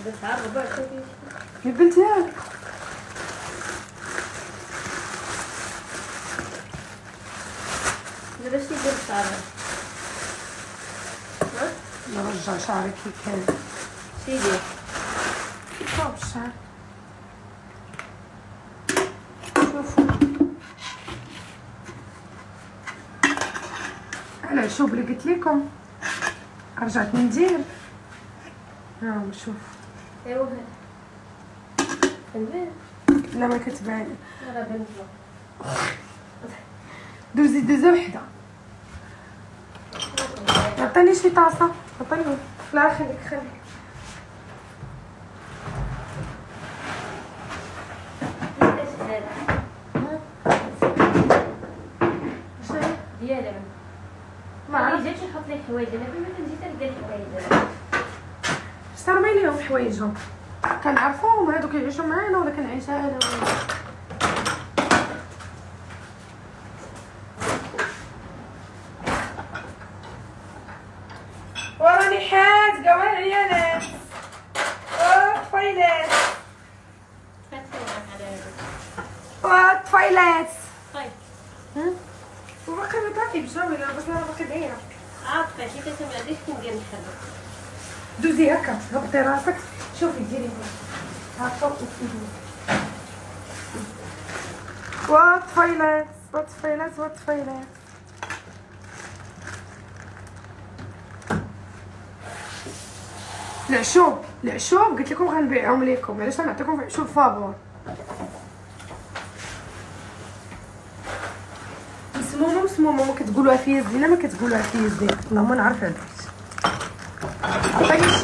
قلتها دابا شتي ديال الشعر نرجع شعري كي كان سيدي كيفاش الشعر شوفوا على شوف اللي قلت لكم رجعت ندير ها شوف ايوا كنبان لا ما كتبان راه بنت دوزي وحده عطيني شي طاسه عطيني لا خليك ديالها ما عرفت جاتش نحط ليه حوايج انا كنت نجي تلقى الحوايج استرمي ليهم حوايجهم كنعرفوهم هادو كيعيشوا معانا ولا كنعيشها انا وراني حاجه وعيالات طفيلات طفيلات طيب وباقي ما باقي بجاوي لا بس انا باقي دايره عارفه كي كتسمع عنديش كندير نحرك دوزي هكا هبطي راسك شوفي ديري هكا وطفيلات العشوب قلت لكم غنبيعهم لكم علاش غنعطيكم عشوب فابور مسمومه ما كتقولوها فيا زينه ما كتقولوها فيا زينه اللهم نعرف هادشي عطيني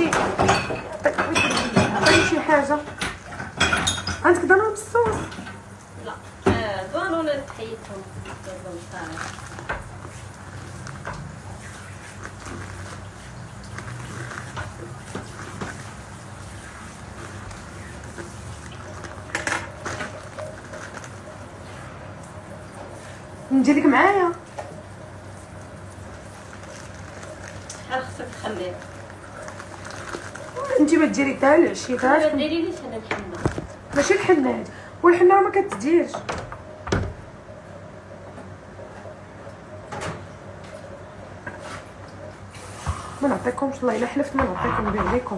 شي حاجه عندك ضروري بالصوص لا ضروري تحيدهم نجيلك معايا شحال خصك تخليه انتي ما ديري حتى العشيه ما ديريليش انا الحنه ماشي الحناج والحنه ما كتديرش ما نعطيكمش والله الا حلفت ما نعطيكم نبيع لكم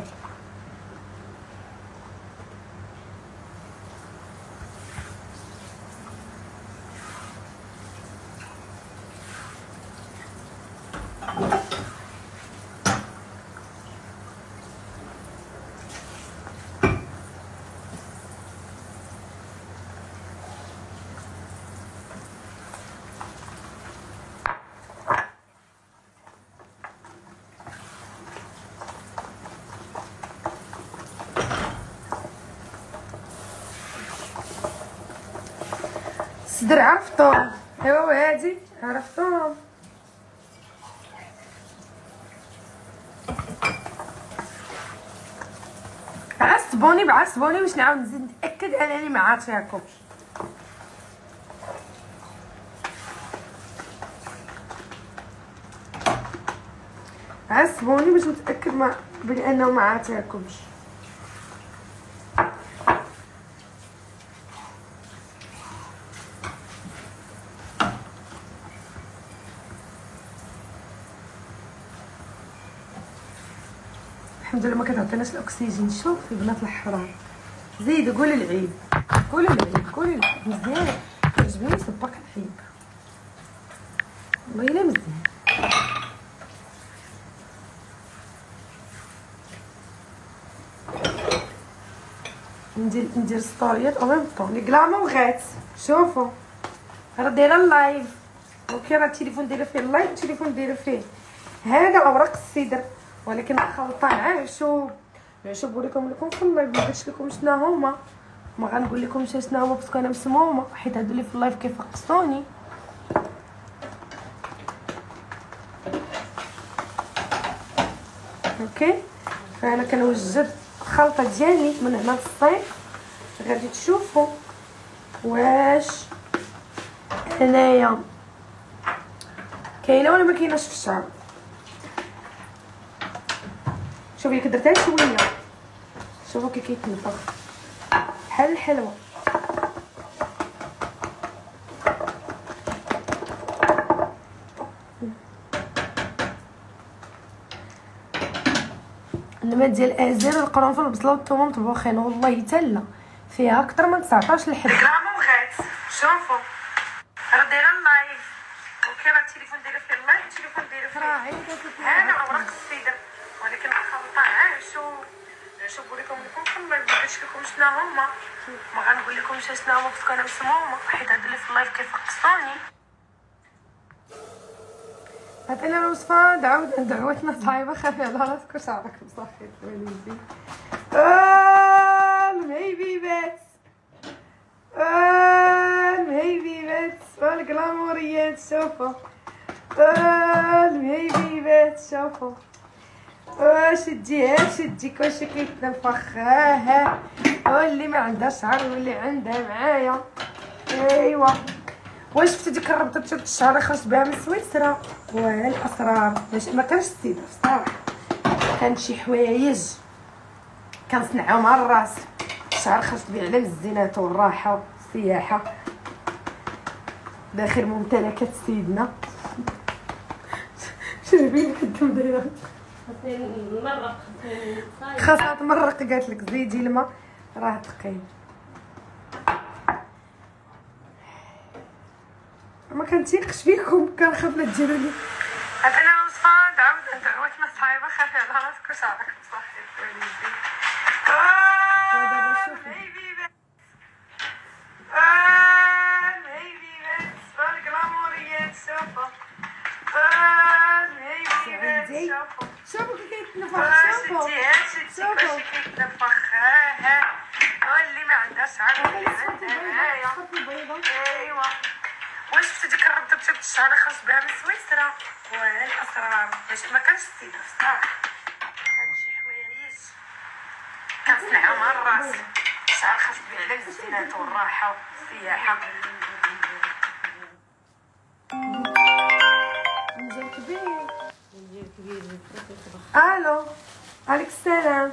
الصدر عرفتهم ايوا هادي عرفتهم عصبوني باش نعاود نزيد نتاكد انني ما عاطياكمش عصبوني باش نتاكد بلي انه ما عاطياكمش الحمد لله ما كتعطيناش الاكسجين شوفي بنات الحرام زيدوا قولي العيب مزيان كيعجبني صباك العيب والله الا مزيان ندير ستوريات او ميم طون لي كلاما وغات شوفوا راه دايره اللايف اوكي راه التليفون دايره فيه اللايف التليفون دايره فيه هذا اوراق السدر ولكن خلطه عشوب وريكم لكم في اللايف ما قلتش لكم شنو هما ما غنقول لكم شنو هما باسكو انا مسمومه حيت هادو اللي في اللايف كيفقصوني اوكي فانا كنوجد الخلطه ديالي من هنا للصيف غادي تشوفوا واش هنايا كاينه ولا ما كايناش في الشعر شوفي كدرتها شوفوا كي كيتنفخ بحال الحلوه. الماء ديال الازير والقرنفل والبصله والثوم مطبوخين والله تالا فيها اكثر من 19 الحبه. الكرامه بغات شوفوا راه دايره اللايف وكاين راه التليفون ديالها فيه اللايف التليفون ديالها فيه هذا اوراق السيدر ولكن خلطها. شوفوا لكم ما نقولش لكم شنو هما، ما غنقول لكمش شنو هما باسكو انا مسمومه حيت هاد اللي في اللايف كيفقصوني. عطينا الوصفه دعوتنا صايبه خافي على راسك وشعرك مصافي وليدي. المهيبيبات المهيبيبات والقلاموريات شوفوا المهيبيبات شوفوا شديها شديك واش كيتنفخ. ها واللي ما عندها شعر واللي عندها معايا. ايوا واش شفتي ديك الربطه ديال الشعر خرجت بها من سويسرا والاسرار ما كانش السيده بصراحه، كان شي حوايج كنصنعهم على الراس. الشعر خرجت بيه على الزينات والراحه والسياحه داخل ممتلكات سيدنا. شربي القدام دايره خاصها تمرق. قالت لك زيدي الماء راه ثقيل. ما كنتيقش فيكم كنخاف لا ديروا لي. عطينا الوصفه دعوتنا صايبه خافي على راسك وشعرك مصاحي وليدي. الهيبيبات والقلاموريات شوفوا الهيبيبات شوفوا كي كيتنفخ. شوفوا شوفوا كيتنفخ. ها واللي ما عندها شعر واللي عندها معايا. ايوا واش شفتي ديك الربطه ديال الشعر خرجت بها من سويسرا والاسرار ما كانش السيده بصراحه، كان شي حوايج كنصنعهم على الراس. الشعر خرجت بيه على الزينات والراحه والسياحه. مجال كبير الو عليك السلام.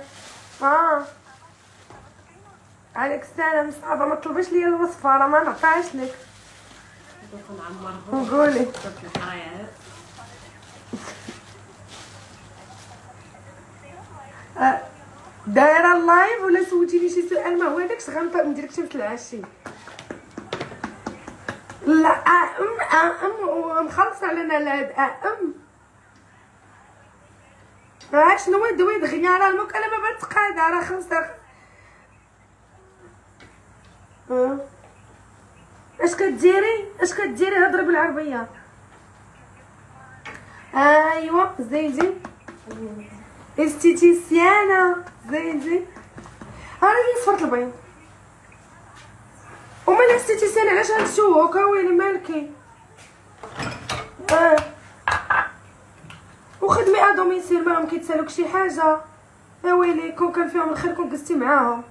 عليك السلام. صعبه ما طلبيش ليا الوصفه راه ما نعطيهاش لك. نقولي دايره اللايف ولا سولتيني شي سؤال ما هو داكش غندير لك شي مثل العشي. لا مخلصه علينا لا شنو هو دوي دغيا راه المكالمه بتقاده راه خمسه. اش كديري هضري بالعربيه. ايوا زيدي استيتيسيانا زيدي راني صفرت البيض وما الاستيتيسيان علاش هانشوك ويلي مالكي. وخدمي ادوميسيل ماهم كيتسالوك شي حاجه. ويلي كون كان فيهم الخير كون جلستي معاهم.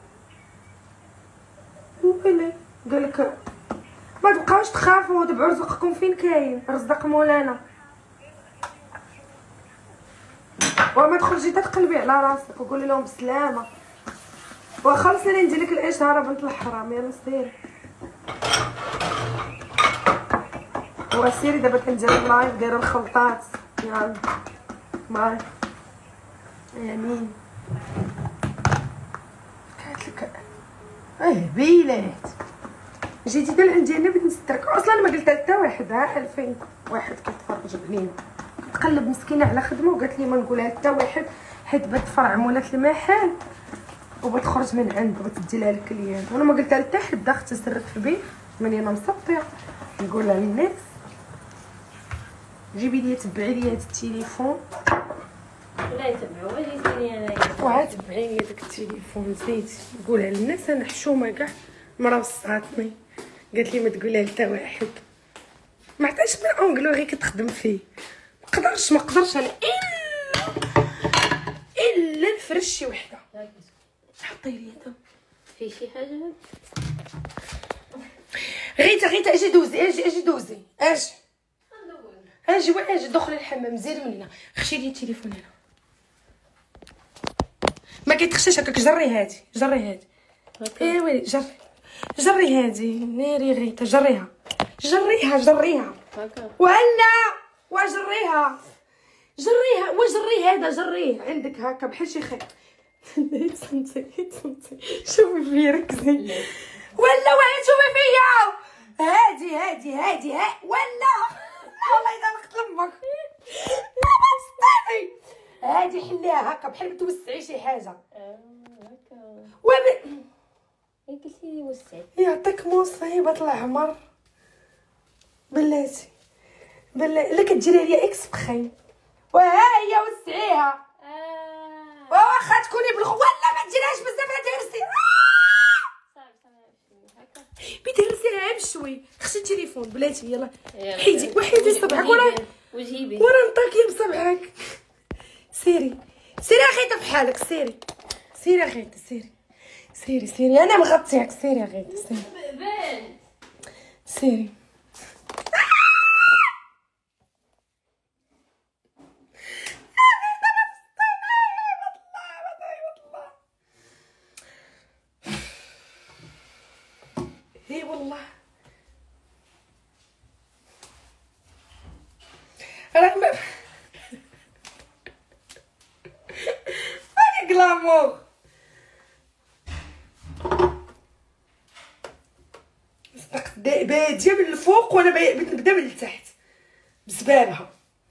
ويلي قالك ما تبقاوش تخافوا دبعوا رزقكم فين كاين رزق مولانا وما تخرجي تقلبي على راسك وقولي لهم بسلامه. وخلصني ندير لك الاشهار بنت الحرام. يلا سيري وسيري دابا كندير اللايف دايره الخلطات. يلا باي امين. قالت لك بيلات جيتي دال عندي انا بغيت نسترك اصلا ما قلت حتى واحد. 2000 واحد كيتفرج علينا كتقلب مسكينه على خدمه وقالت لي ما نقولها حتى واحد حيت بغات تفرع مولات المحل وبغات تخرج من عند بغات تديلها للكليان. وانا ما قلتها حتى حد اختي سرت في بيه ملي انا مسطيه نقولها للناس. جيبي لي تبعي لي هذا التليفون لا يتبعوا يجيني انايا وعاد تبعي لي داك التليفون زيدي نقولها للناس. انا حشومه كاع مرا وصاتني قالت لي ما تقولها حتى واحد. ما عطاش من اونغلو غير كتخدم فيه ما قدرش انا الا نفرش شي وحده. حطي لي هذا في شي حاجه غيتا اجي دوزي اجي دوزي اجي دخلي الحمام زيري من هنا. خشي لي التليفون هنا ما كيتخشاش هكاك. جري هادي جري هادي ايوا جري هادي ناري غيتا جريها جريها هكا ولا وجريها وجري هذا جريه عندك هكا بحال شي خيط. صمتي شوفي فيا ركزي ولا وين شوفي فيا هادي ولا والله اذا لقيت لامك لا ما تسطيني هادي حليها هكا بحال توسعي شي حاجه هكا وب قلتي لي وسعي يعطيك مصيبه العمر بلاتي لا كديري ليا اكس بخي وها هي وسعيها واخا تكوني بالخو ولا ما ديرهاش بزاف هتهرسي صافي هكا بتهرسيها بشوي. خشي التليفون بلاتي يلا وحيدي صبعك وجيبي ورا نطاكي بصبعك. سيري اخيطه بحالك سيري اخيطه سيري انا مغطياك. سيري اخيطه سيري اي والله راه ما ماني كلامور باديه من الفوق وانا بغيت نبدا من التحت بسبابها.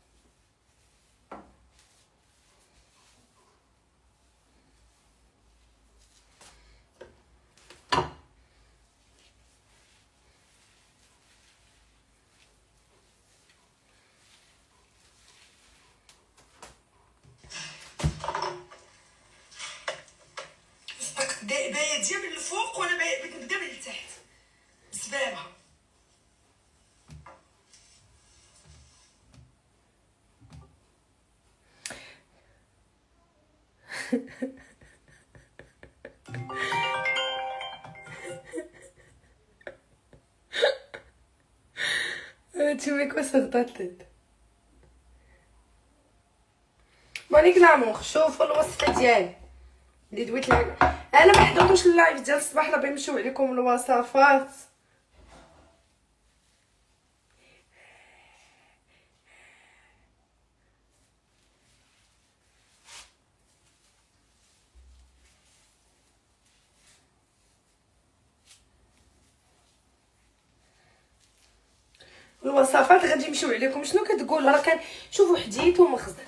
باديه من الفوق وانا بغيت نبدا من التحت بسبابها. Tu mets quoi sur ta tête? ماني كلامور. شوفوا الوصفه ديالي اللي دويت لها. انا ما حضرتوش اللايف ديال الصباح لا بيمشيو عليكم الوصفات. الوصفات غادي يمشيو عليكم. شنو كتقول؟ راه كان شوفوا حديت ومخزن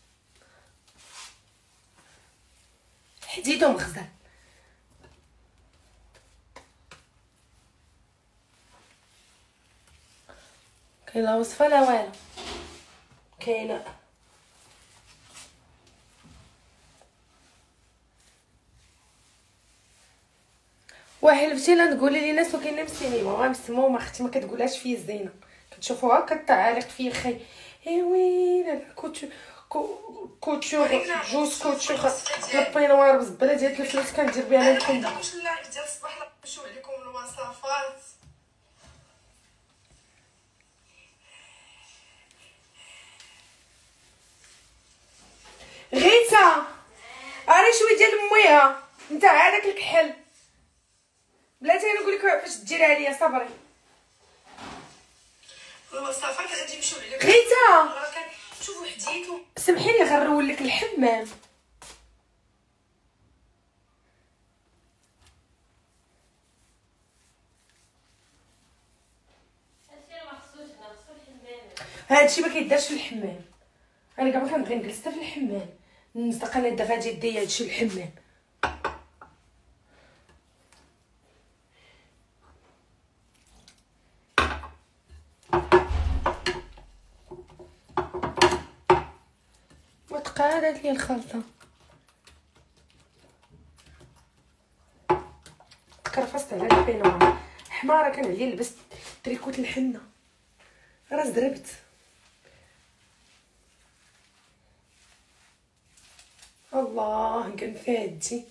كاينه وصفه لا والو كاينه. وحلفتي لا تقولي لي ناس وكاينه مسينيما غنسموهم اختي ما كتقولهاش فيا الزينه كتشوفوها كتعالق فيا خي. ايوي كوتشور جوز كوتشور البينوار بزبله ديال الفلوس كندير بها لكم. واش اللايف ديال الصباح لا نمشيو عليكم الوصفات. غيتا اري شويه ديال مويها نتاع هذاك الكحل بلاتي نقول لك فاش ديرها ليا. صبري الوصفات غادي يمشيو عليك. غيتا شوفوا حديتو سمحي لي غنرول لك الحمام. هادشي ما كيدارش في الحمام. انا كاع ما كنبغي نجلس حتى في الحمام نصدق انا دابا غادي هادشي الحمام. وتقادت لي الخلطه تكرفست على البينوار حماره. كان عليا لبست تريكوت الحنه راه زربت. الله كان فادتي.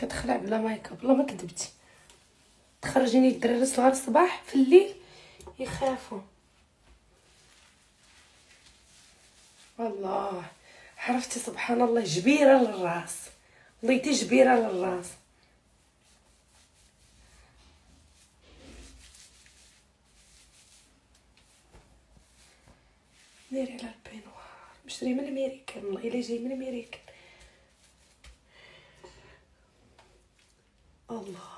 كتخلع بلا مايك اب، والله ما كذبتي. تخرجيني الدراري الصغار الصباح في الليل يخافوا. والله عرفتي سبحان الله جبيره للراس، وليتي جبيره للراس. ديري على البينوار مشري من امريكان، والله الا جاي من امريكان. الله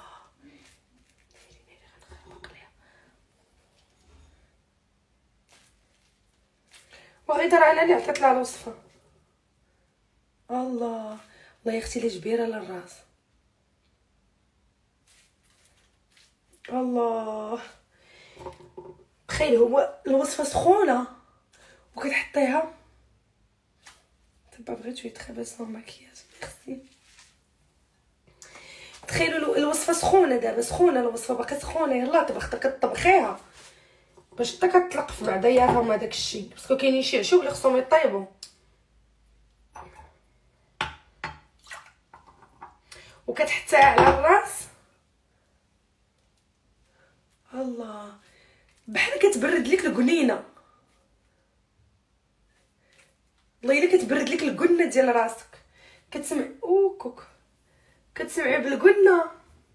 وغير على اللي عطيت لها الوصفه. الله يا اختي لي جبيره للراس. الله تخيل هو الوصفه سخونه وكتحطيها. دابا بغيت شويه خبز وماكياج ميرسي. تخيلوا الوصفه سخونه، دابا سخونه الوصفه باقي سخونه. يلاه طبختها كطبخيها باش حتى كتطلق في بعضياتها وما داك الشيء، باسكو كاينين شي عشوب اللي خصهم يطيبوا. وكتحطها على الراس. الله بحال كتبرد لك القنينه، والله الا كتبرد لك القنه ديال راسك. كتسمع اوكوك، كتسمعي بالقنه،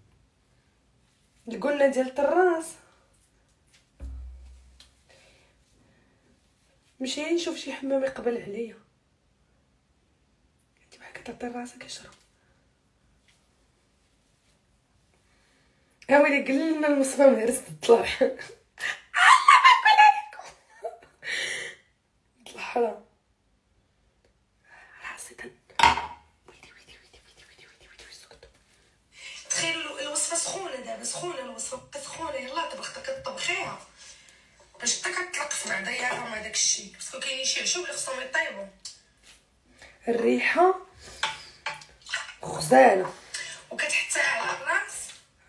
القنه ديال الراس. مشي نشوف شي حمام يقبل عليا. انت بحال كتعطي راسك يشرب. ها ويلي قال لنا المصفى مهرس الطلع. الله ما نقول عليكم الحرام راسي تخيلوا الوصفه سخونه، دابا سخونه الوصفه بقات سخونه. يلاه طبختها كطبخيها باش حتى كتطلق في بعضياتها وما داك الشيء، باسكو كاينين شي عشوب اللي خصهم يطيبوا. الريحه غزاله وكتحطها على الراس.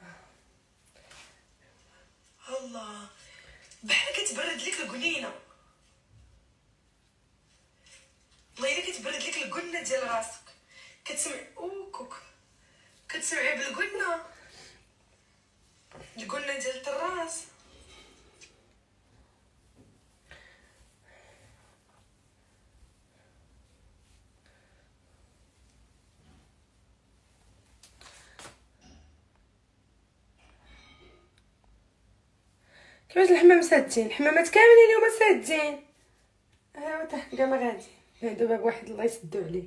الله بحال كتبرد لك القنينه، والله الا كتبرد لك القنه ديال راسك. كتسمع اوكوك، كتسمعي بالقنه، القنه ديال الراس. كيفاش الحمام سادين؟ الحمامات كاملين اليوم سادين. ها حتى كاع ما غادي دابا بواحد الله يسدو عليه.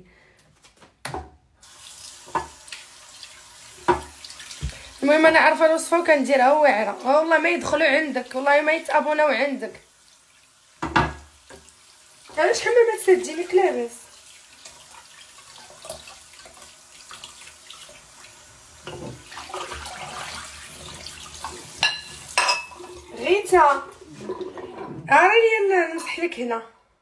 المهم انا عارفه الوصفه وكنديرها واعره. والله ما يدخلوا عندك، والله ما يتابوناو عندك. علاش حمامات سادين ياك لاباس؟ غيتا عاري نمسح لك هنا.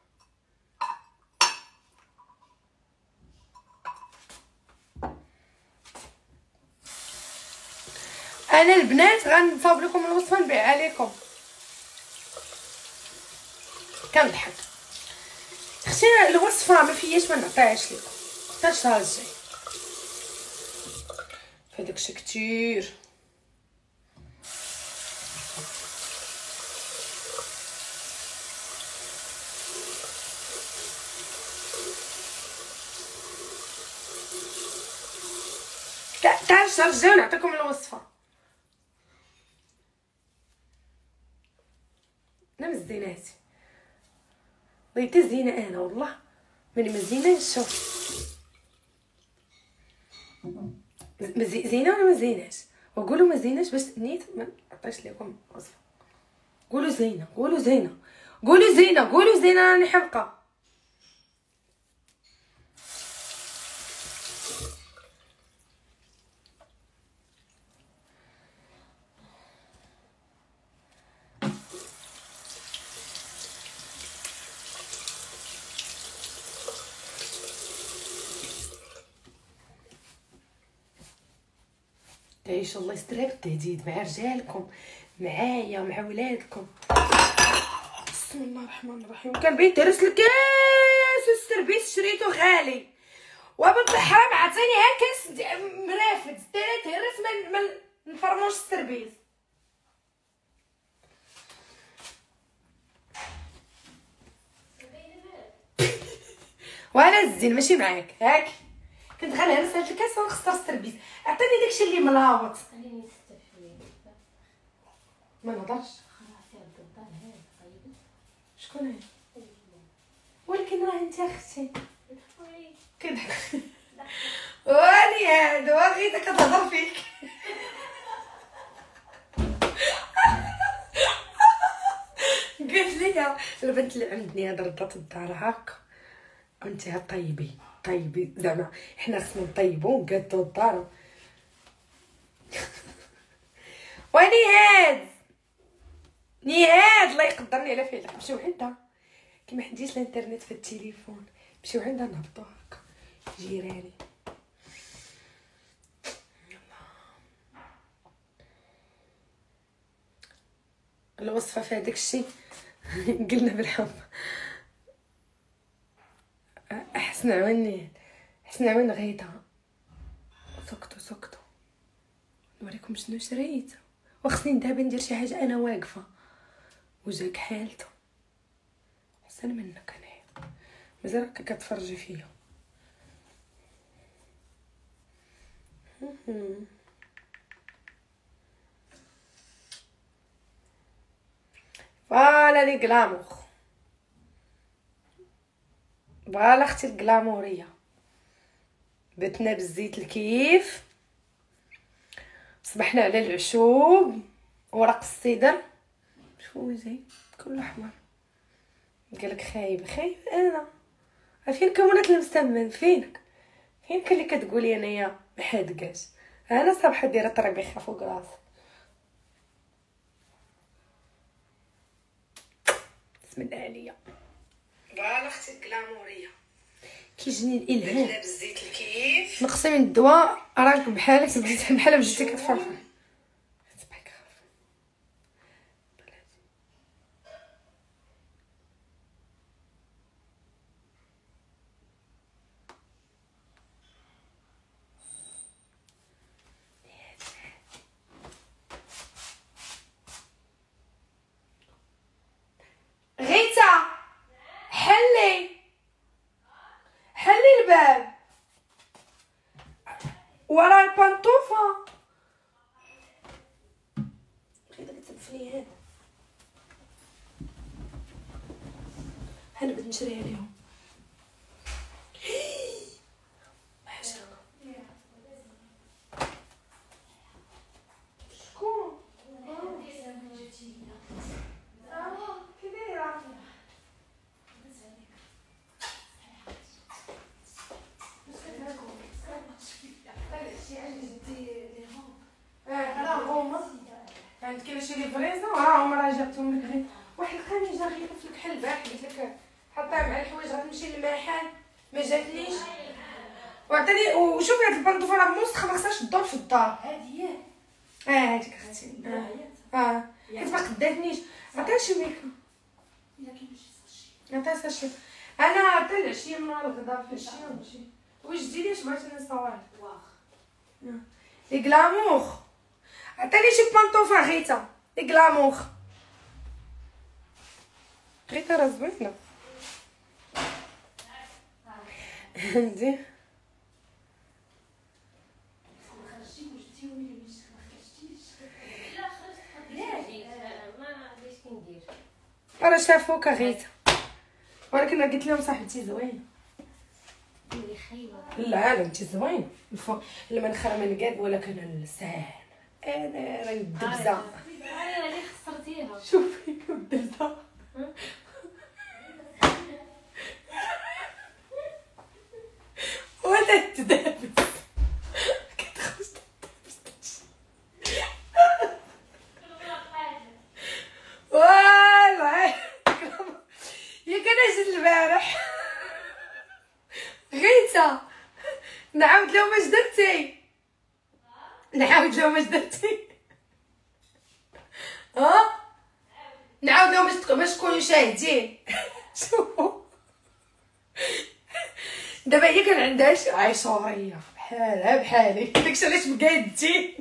انا البنات غنصاوب لكم الوصفه نبيع عليكم. كنضحك اختي، الوصفه ما فياش ما نعطيهاش لكم حتى الشهر الجاي. فهاداك الشيء كتير. تعال الشهر الجاي ونعطيكم الوصفه. انا مزيناتي بغيت زينه انا، والله ماني مزينه. شوف زينه ولا ما زيناش؟ وقولوا ما زيناش باش نيت ما نعطيش لكم وصفه. قولوا زينه، قولوا زينه، قولوا زينه، قولوا زينه، راني حبقه. تعيشوا الله يسترها بالتهديد مع رجالكم، معايا ومع ولادكم. بسم الله الرحمن الرحيم. كان بغيت تهرس الكاس والسربيس شريته غالي، وبنت الحرام عطينيها كاس مرافد ستيريت هرس من نفرموش السربيز. وانا الزين ماشي معاك هاك كنت غنهرس هاد الكاس ونخسر السربيز. عطيني داكشي اللي ملاوط. خليني نستف شويه. ما نهضرش. خلاص يا عبد الله هذا طيب. شكون هي؟ ولكن راه انت اختي وي كضحك. واني هاد واغيتا كتهضر فيك. قالت لي البنت اللي عندني هاد ردات الدار هاكا انت طيبي زعما حنا خصنا نطيبو ونقادو الدار. ونهاد الله يقدرني على فعلك. نمشيو عندها كي ما عنديش الانترنت في التليفون نمشيو عندها نهبطو هكا جيراني. الوصفه في هذاك الشيء قلنا بالحب. حسن عوين غيتها. سكتوا نوريكم شنو شريت. وخصني دابا ندير شي حاجه انا واقفه وجهك حالته احسن منك. انا مازال هكا كتفرجي فيا. فوالا لي غلامور. فوالا اختي الغلاموريه. بتنا بالزيت الكيف. صبحنا على العشوب ورق السدر. شوفوا زي كله احمر. قالك خايب انا. فين كونات المستمن فينك اللي كتقولي انايا ما حادقاش. انا صباحا دايره طربيخه فوق راسي. بسم الله عليا. فوالا اختي الغلاموريه. كيجيني الالهام بالزيت الكيف. نقصي من الدواء راك بحالك بحال بجيتي كتفرفر. غيتا حلي الباب ورا البنطوفه. غيتا كتلفني هذا انا بغيت نشريها ليهم. شكون عند كاين شي ليفريزون راه جابتهم لك غير واحد القميجه غير في الكحل البارح قلت لك حطها مع الحوايج غتمشي للمحل ما جاتنيش. وعطاني وشوفي هاد البنطوفه راه موسخه ما خصهاش تدور في الدار. هادي هاديك اختي حيت ما قداتنيش. عطيها شي ميكا الا كاين شي ساشي. عطيها ساشي. انا حتى العشيه من الغدا في العشيه نمشي. واش ديري اش بغيتي نصور واخ لي غلامور. عطيني شي بانطوفه غيتا لي غلامور. غيتا راه زوينه عندي. انا شافوك غيتا ولكن قلت لهم صاحبتي زوينه. اللي خايبه لا انت زوين المنخر من قاد ولكن اللسان انا راه الدبزه. انا اللي خسرتيها. شوفي الدبزه ولا تدابز كتخرج والله يا كنجي البارح غيتا نعاود لهم اش درتي. نعاود لهم باش تكونوا شاهدين. شوفوا دابا هي كان عندها شي عيشوريه بحالها بحالي داكشي علاش مقادتي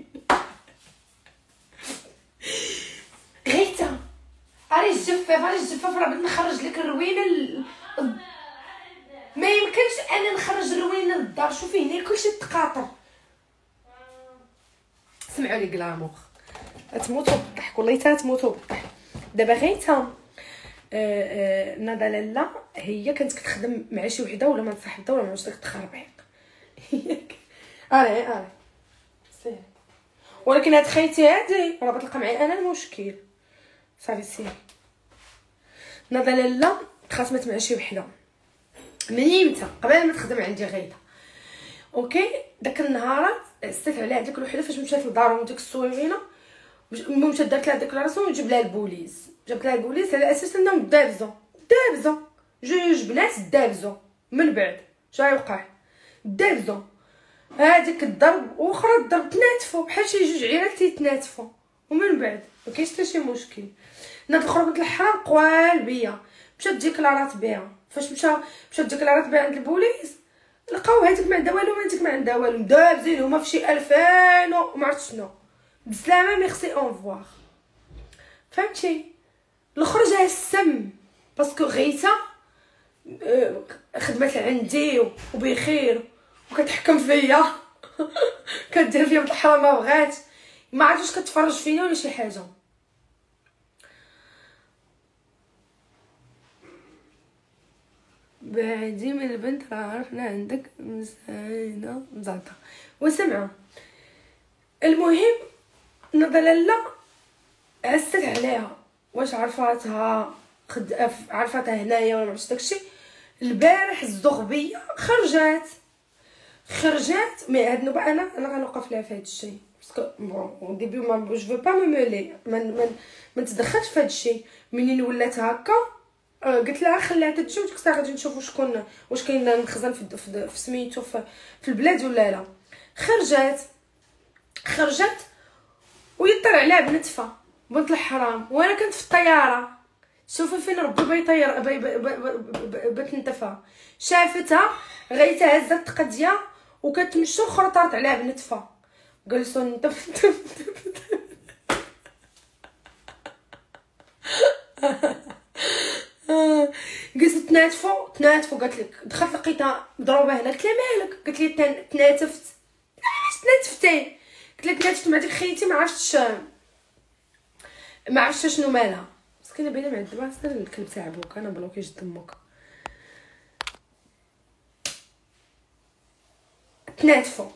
غيتا راه الجفاف راه بغيت نخرج لك الروينه ما يمكنش انا نخرج الروينه للدار. شوفي هنا كلشي تقاطر. سمعوا لي كلامور تموتوا بالضحك والله تموتوا بالضحك. دابا غيتا ناضا لاله هي كانت كتخدم مع شي وحده ولا مع صاحبتها ولا مع واش داك التخربيق اري سير. ولكن هاد خيتي هادي راه بتلقى معايا انا المشكل. صافي سير. ناضا لاله تخاصمت مع شي وحده من يمتى قبل ما تخدم عندي غيتا. اوكي داك النهار عزت عليها هذيك الوحده فاش مشات لدارهم ديك الصويغينه مشات دارت لها ديكلاراسيون وجاب لها البوليس. جابت لها البوليس على اساس انهم دابزو جوج بنات دابزو. من بعد شنو يوقع دابزو هذيك الضرب واخرى الضرب تناتفوا بحال شي جوج عيالات تيتناتفوا. ومن بعد ما كاينش حتى شي مشكل. ناض الاخرى بنت الحرام قوال بيا مشات ديكلارات بها. فاش مشات ديكلارات بها عند البوليس لقاو هذيك ما عندها والو هذيك ما عندها والو دابزين هما في شي 2000 وما عرفت شنو. بسلامه ميرسي اونفوار. فهمتي الاخرى جاها السم باسكو غيتا خدمت عندي وبخير وكتحكم فيا كدير فيا بنت الحرام ما بغات ما عرفتش كتفرج فيا ولا شي حاجه. بعدي من البنت راه عرفنا عندك مساينه مزعطه وسمعه. المهم ناضا لاله عزت عليها واش عرفاتها عرفاتها هنايا ولا معرفتش داكشي. البارح الزغبيه خرجات مي هاد النوبه انا غنوقف لها في هاد الشيء باسكو بون ديبي ما جو با مو مولي ما نتدخلش في هاد الشيء. منين ولات هكا قلت لها خليها تجي وديك الساعه غادي نشوفوا شكون واش كاين المخزن في سميتو في البلاد ولا لا. خرجت ويطير عليها بنتفه بنت الحرام وانا كنت في الطياره. شوفي فين ربي بيطير بتنتفه. شافتها غيتا هزت قضيه وكتمشى اخرى طارت عليها بنتفه. جلسوا نتف جلست تناتفوا قالت لك دخلت لقيتها مضروبه هنا. قلت لها مالك؟ قالت لي تناتفت. علاش تناتفتي؟ قلت لها تناتفت مع ديك خيتي ما عرفتش شنو مالها. مسكينه باينه معذبه اصلا الكلب تاع بوك انا بلوكي جد امك. تناتفوا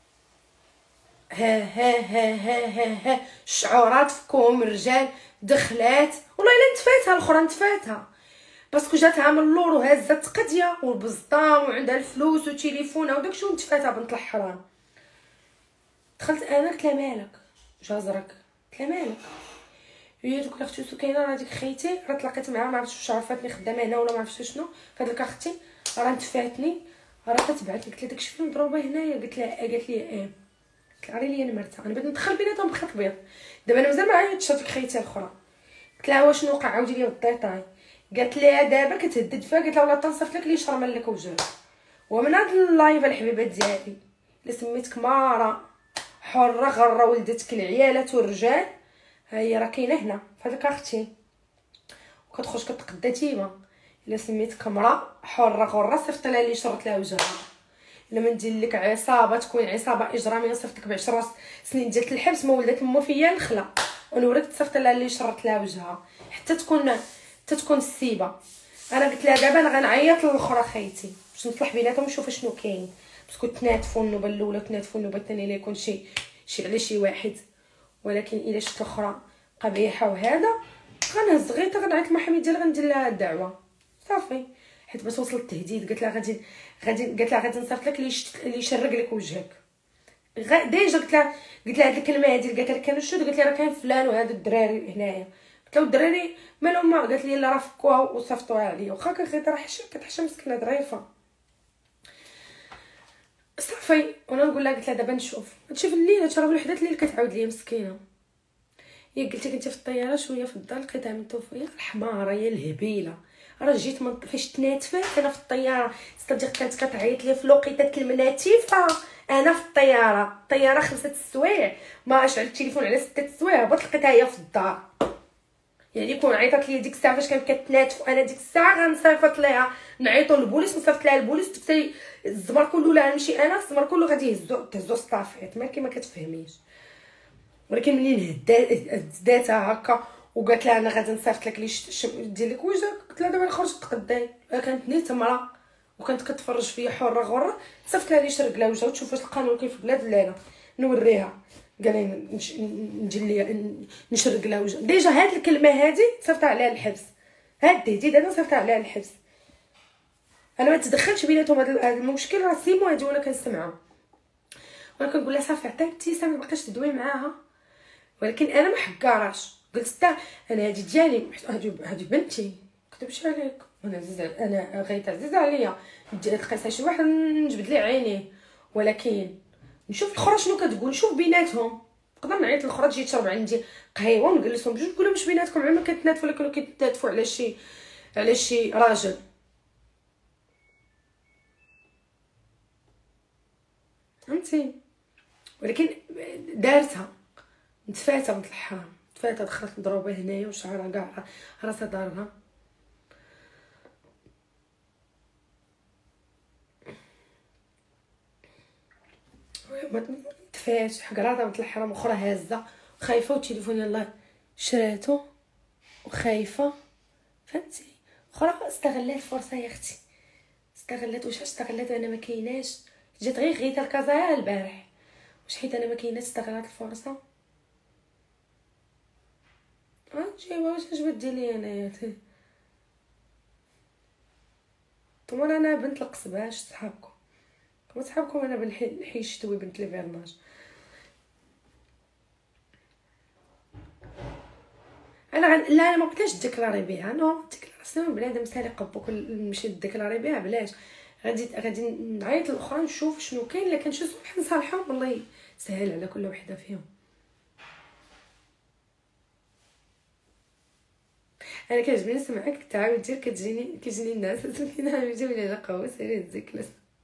ها الشعورات فكوهم الرجال دخلات والله الا نتفاتها الاخرى نتفاتها باسكو جاتها من اللور وهزت قضيه والبزطام وعندها الفلوس وتليفونها وداكشي ونتفاتها بنت الحرام. دخلت انا قلت لها مالك جازرك؟ قلت لها مالك؟ هي تقول اختي سكينه راه ديك خيتي راه تلاقيت معاها ما عرفتش واش عرفتني خدامه هنا ولا ما عرفتش شنو. قالت لك اختي راه نتفاتني راه كتبعت لك. قلت لها داكشي فين مضروبه هنايا؟ قالت لي ايه. قلت لها لي انا مرتاحه انا بغيت ندخل بيناتهم بخيط بيض. دابا انا مازال ما عيطتش ديك خيتي الاخرى. قلت لها واش وقع عاودي لي بالديتاي. قالت لي دابا كتهدد فيها. قلت لها ولا تنصف لك لي شرمل لك وجهك. ومن هاد اللايف الحبيبات ديالي اللي سميتك مارا حره غره ولدتك العيالات والرجال ها هي راه كاينه هنا فهاديك اختي وكتخرج كتقدا تيما. الا سميتك مرا حره غره صيفط لها لي شرط لها وجهها. الا ما ندير لك عصابه تكون عصابه اجراميه صيفطك ب10 سنين ديال الحبس ما ولات مو فيا الخلا ونوريك تصيفط لها لي شرط لها وجهها حتى تكون السيبه. انا قلت لها دابا انا غنعيط للاخرى خيتي باش نصلح بيناتهم ونشوف شنو كاين باسكو تناتفوا النوبه الاولى تناتفوا النوبه الثانيه لا يكون شي على شي واحد. ولكن الا شفت الاخرى قبيحه وهذا غنهز غيتا غنعيط للمحامي ديالها غندير لها الدعوه صافي. حيت باش وصل التهديد قالت لها غادي نصيفط لك اللي يشرق لك وجهك. ديجا قلت لها هاد الكلمه هادي قالت لها كانوا شنو؟ قالت لي راه كاين فلان وهذا الدراري هنايا. قلت لها الدراري مالهم؟ ما قالت لي لا راه فكوها وصيفطوها عليا واخا كنت راه كتحشم مسكينه ظريفه صافي. وانا نقول لها قلت لها دابا نشوف الليل راه الوحدات الليل كتعاود ليا مسكينه. هي قلت لك انت في الطياره شويه في الدار لقيتها متوفيه الحماره هي الهبيله راه جيت من فاش تناتفات انا في الطياره. صديق كانت كتعيط لي في الوقيته المناتفه، انا في الطياره 5 السوايع، ما شعلت التليفون على 6 السوايع، هبط لقيتها هي في الدار. يعني كون عيطت لي ديك الساعه فاش كانت كتناتف، انا ديك الساعه غنصيفط ليها نعيطوا للبوليس، نصيفط لها البوليس تكتي الزمر كله، لا نمشي انا الزمر كله غادي يهزو الصافيط، ما كيما كتفهميش. ولكن منين هداتها هكا وقالت لها انا غادي نصيفط لك لي دير لك وجهك، قلت لها دابا خرجت تقداي. كانت نيت تمره وكانت كتفرج فيا حره غره، صيفط لها لي شرق لها وجهها وتشوف واش القانون كاين في بلاد ولا لا. نوريها قال لي نجي لي نشرق لها وجهها. ديجا هاد الكلمه هادي صيفطها عليها الحبس، هاد التهديد انا صيفطها عليها الحبس. انا ما تدخلش بيناتهم هذا المشكل، راه سيمو هادي وانا كنسمعها وانا كنقول لها صافي عطيها ابتسام ما بقاش تدوي معاها. ولكن انا ما حكاراش، قلت حتى انا هادي ديالي، هادي بنتي كتبش عليك، انا غيت عزيزه عليا تقيسها شي واحد نجبد ليه عينيه. ولكن نشوف الاخرى شنو كتقول، نشوف بيناتهم، نقدر نعيط الاخرى تجي تشرب عندي قهيوه ونجلسهم بجوج نقول لهم واش بيناتكم، عما كتناتفوا ولا كانوا كيتناتفوا على شي راجل. فهمتي؟ ولكن دارتها نتفاتها بنت الحرام، نتفاتها دخلت مضروبه هنايا وشعرها كاع راسها ضاربها. ما تفاش حقراطه بنت الحرام، اخرى هازه خايفه والتليفون يلاه شراتو وخايفه. فهمتي؟ اخرى استغلات الفرصه يا اختي، استغلات. واش استغلات انا ما كايناش؟ جات غير غيتها الكازايا البارح، واش حيت انا ما كايناش استغلات الفرصه؟ جايبه واش اش بدي لي انايا؟ نتوما انا بنت القصبه، اش صحابكم وصحابكم، انا بنحي الشتوي بنت الفيرناج. لا انا ما بقيتش ديكلاري بها، نو ديكلاراسيون بنادم سارق بوك نمشي ديكلاري بها بلاش. غادي نعيط الاخرى نشوف شنو كاين، الا كان شي صلح نصالحهم، الله يسهل على كل وحده فيهم. انا كيعجبني نسمعك كتعاود دير كتجيني الناس كيجيو لي على قهوه سيري تزكلس.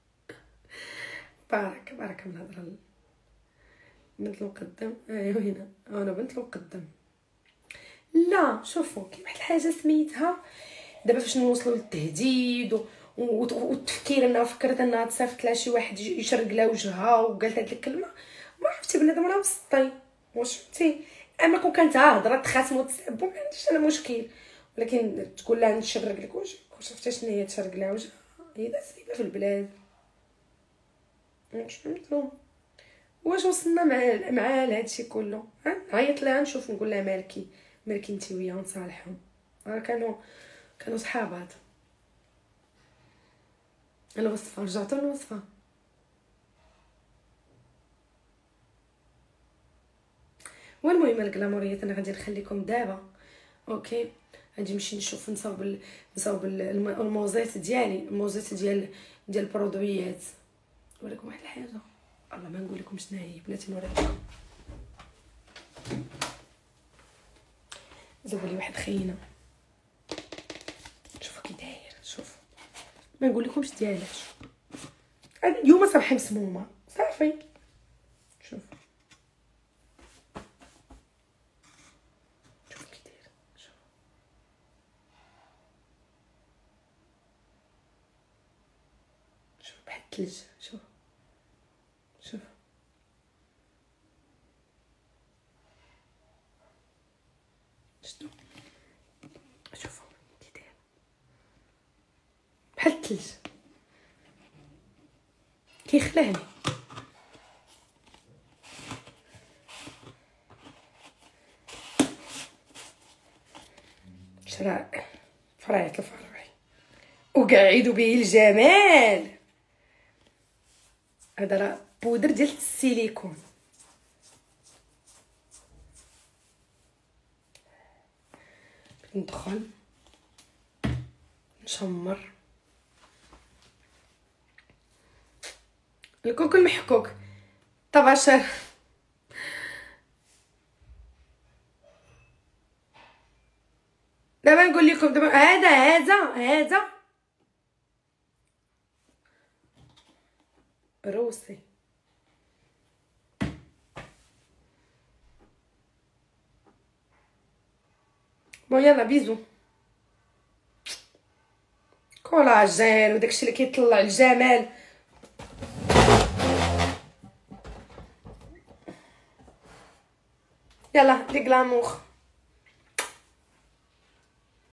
بارك من الهضره. بنت المقدم ايوا هنا انا بنت المقدم. لا شوفوا كاين واحد الحاجه سميتها دابا فاش نوصلوا للتهديد والتفكير، انها فكرت انها تصيفط لها شي واحد يشرق لها وجهها وقالت هاد الكلمه، ما عرفتي بنادم راه وسطي واش فهمتي. اما كون كانت هضره تخاصموا تسبوا ما عنديش انا مشكل، ولكن تقول لها نشرق لك وجهك، شفتي شنو هي تشرق لها وجهها؟ هي دابا في البلاد واش فهمتوا. واش وصلنا مع هادشي كله؟ نعيط لها نشوف نقول لها مالكي انت وياه ونصالحهم. كانوا صحابات. الوصفه رجعتوا للوصفه. والمهم الكلاموريات انا غادي نخليكم دابا اوكي. غادي نمشي نصاوب الموزيت ديالي، الموزيت ديال البرودويات. نوريكم واحد الحاجه، الله ما نقول لكم شنو هي بلاتي نوريكم. زوبوا لي واحد خينا، شوفوا كي داير، شوفوا ما نقول لكمش ديالاش. اليوم صباحي مسمومه صافي. شوف كي داير، شوف بحال الثلج. شوف شوفوا كي داير بحال الثلج، كيخلعني. شراء فراية الفرعي وقاعدوا به الجمال. هذا راه بودر ديال السيليكون. ندخل نشمر الكوكو المحكوك طباشر. دابا نقول لكم دابا هذا روسي. بون يلا بيزو. كولاجين وداكشي اللي كيطلع الجمال. يلا دي غلامور.